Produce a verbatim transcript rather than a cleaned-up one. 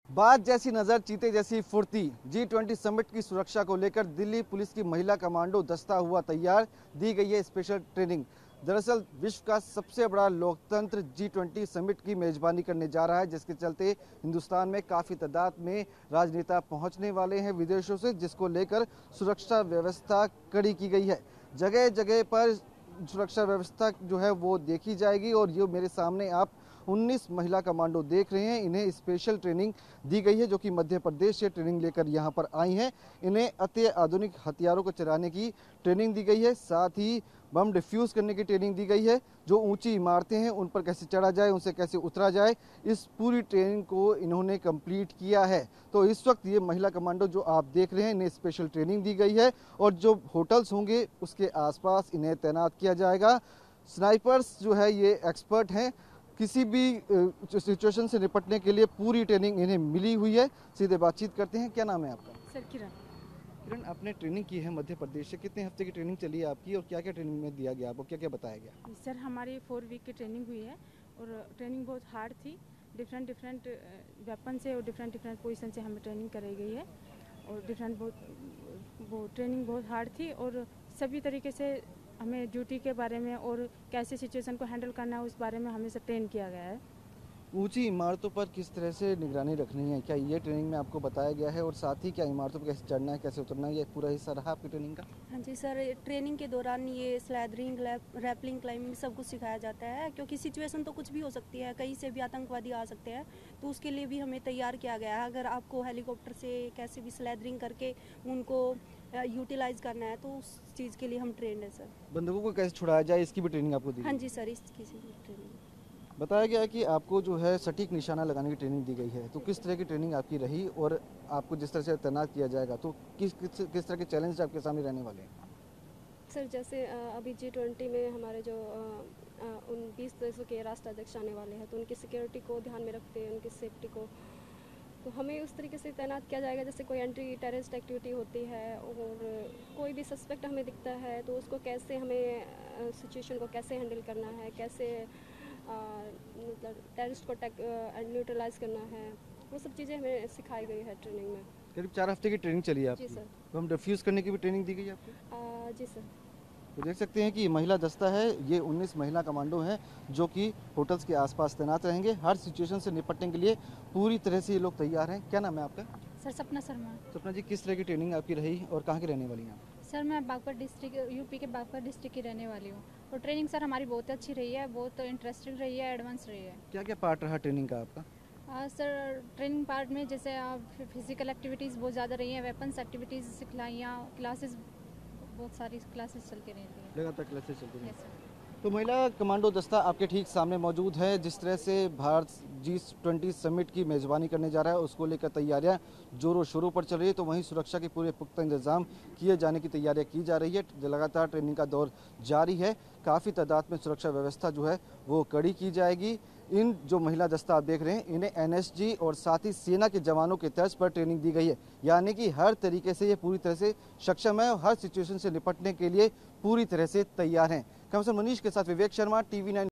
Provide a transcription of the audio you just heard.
बात जैसी नजर चीते जैसी फुर्ती। जी ट्वेंटी समिट की सुरक्षा को लेकर दिल्ली पुलिस की महिला कमांडो दस्ता हुआ तैयार। दी गई है स्पेशल ट्रेनिंग। दरअसल विश्व का सबसे बड़ा लोकतंत्र जी ट्वेंटी समिट की मेजबानी करने जा रहा है, जिसके चलते हिंदुस्तान में काफी तादाद में राजनेता पहुंचने वाले हैं विदेशों से, जिसको लेकर सुरक्षा व्यवस्था कड़ी की गई है। जगह जगह पर सुरक्षा व्यवस्था जो है वो देखी जाएगी। और ये मेरे सामने आप उन्नीस महिला कमांडो देख रहे हैं। इन्हें स्पेशल ट्रेनिंग दी गई है, जो कि मध्य प्रदेश से ट्रेनिंग लेकर यहाँ पर आई हैं। इन्हें अति आधुनिक हथियारों को चलाने की ट्रेनिंग दी गई है, साथ ही बम डिफ्यूज करने की ट्रेनिंग दी गई है। जो ऊंची इमारतें हैं उन पर कैसे चढ़ा जाए, उनसे कैसे उतरा जाए, इस पूरी ट्रेनिंग को इन्होंने कंप्लीट किया है। तो इस वक्त ये महिला कमांडो जो आप देख रहे हैं, इन्हें स्पेशल ट्रेनिंग दी गई है और जो होटल्स होंगे उसके आसपास इन्हें तैनात किया जाएगा। स्नाइपर्स जो है ये एक्सपर्ट हैं, किसी भी सिचुएशन से निपटने के लिए पूरी ट्रेनिंग इन्हें मिली हुई है। सीधे बातचीत करते हैं। क्या नाम है आपका? सर किरण। किरण, आपने ट्रेनिंग की है मध्य प्रदेश से, कितने हफ्ते की ट्रेनिंग चली है आपकी और क्या क्या ट्रेनिंग में दिया गया आपको, क्या क्या बताया गया? सर हमारी फोर वीक की ट्रेनिंग हुई है और ट्रेनिंग बहुत हार्ड थी। डिफरेंट डिफरेंट वेपन से और डिफरेंट डिफरेंट पोजीशन से हमें ट्रेनिंग कराई गई है और डिफरेंट बहुत वो ट्रेनिंग बहुत हार्ड थी और सभी तरीके से हमें ड्यूटी के बारे में और कैसे सिचुएशन को हैंडल करना है उस बारे में हमें सब ट्रेन किया गया है। ऊंची इमारतों पर किस तरह से निगरानी रखनी है, क्या ये ट्रेनिंग में आपको बताया गया है? और साथ ही क्या इमारतों पर कैसे चढ़ना है, कैसे उतरना है, ये पूरा हिस्सा रहा आपकी ट्रेनिंग का? हाँ जी सर, ट्रेनिंग के दौरान ये स्लैदरिंग, रैपलिंग, क्लाइंबिंग सब कुछ सिखाया जाता है, क्योंकि सिचुएशन तो कुछ भी हो सकती है, कहीं से भी आतंकवादी आ सकते हैं, तो उसके लिए भी हमें तैयार किया गया है। अगर आपको हेलीकॉप्टर से कैसे भी स्लैदरिंग करके उनको यूटिलाइज करना है तो उस चीज़ के लिए हम ट्रेंड है सर। बंदूकों को कैसे छुड़ाया जाए, इसकी भी ट्रेनिंग आपको दी? हाँ जी सर, इसकी ट्रेनिंग बताया गया है कि आपको जो है सटीक निशाना लगाने की ट्रेनिंग दी गई है। तो किस तरह की ट्रेनिंग आपकी रही और आपको जिस तरह से तैनात किया जाएगा तो किस किस, किस तरह के चैलेंज आपके सामने रहने वाले हैं? सर जैसे अभी जी ट्वेंटी में हमारे जो उन बीस देशों के राष्ट्राध्यक्ष आने वाले हैं, तो उनकी सिक्योरिटी को ध्यान में रखते हैं, उनकी सेफ्टी को, तो हमें उस तरीके से तैनात किया जाएगा जैसे कोई एंटी टेररिस्ट एक्टिविटी होती है और कोई भी सस्पेक्ट हमें दिखता है तो उसको कैसे हमें सिचुएशन को कैसे हैंडल करना है, कैसे मतलब टेररिस्ट को न्यूट्रलाइज करना है, वो सब चीज़ें हमें सिखाई गई है ट्रेनिंग में। करीब चार हफ्ते की ट्रेनिंग चली है आपकी। जी सर। तो हम डिफ्यूज़ करने की भी ट्रेनिंग दी गई है आपको? जी सर। तो देख सकते हैं कि महिला दस्ता है, ये उन्नीस महिला कमांडो हैं जो कि होटल्स के आसपास तैनात रहेंगे। हर सिचुएशन से निपटने के लिए पूरी तरह से ये लोग तैयार हैं। क्या नाम है आपका? सर सपना शर्मा। सपना जी, किस तरह की ट्रेनिंग आपकी रही और कहाँ की रहने वाली हैं आप? सर मैं बागपत डिस्ट्रिक्ट यूपी के बागपत डिस्ट्रिक्ट की रहने वाली हूँ और ट्रेनिंग सर हमारी बहुत अच्छी रही है, बहुत इंटरेस्टिंग रही है, एडवांस रही है। क्या क्या पार्ट रहा ट्रेनिंग का आपका? आ, सर ट्रेनिंग पार्ट में जैसे फिजिकल एक्टिविटीज़ बहुत ज़्यादा रही हैं, वेपन्स एक्टिविटीज़ सिखलाइयाँ, क्लासेस, बहुत सारी क्लासेस चलती रहती हैं, लगातार क्लासेस चलती हैं। सर। तो महिला कमांडो दस्ता आपके ठीक सामने मौजूद है। जिस तरह से भारत जी ट्वेंटी समिट की मेज़बानी करने जा रहा है उसको लेकर तैयारियां जोरों शोरों पर चल रही है, तो वहीं सुरक्षा के पूरे पुख्ता इंतजाम किए जाने की तैयारियां की जा रही है। लगातार ट्रेनिंग का दौर जारी है। काफ़ी तादाद में सुरक्षा व्यवस्था जो है वो कड़ी की जाएगी। इन जो महिला दस्ता आप देख रहे हैं, इन्हें एन एस जी और साथ ही सेना के जवानों के तर्ज पर ट्रेनिंग दी गई है, यानी कि हर तरीके से ये पूरी तरह से सक्षम है और हर सिचुएशन से निपटने के लिए पूरी तरह से तैयार हैं। कमिश्नर मनीष के साथ विवेक शर्मा, टीवी नाइन।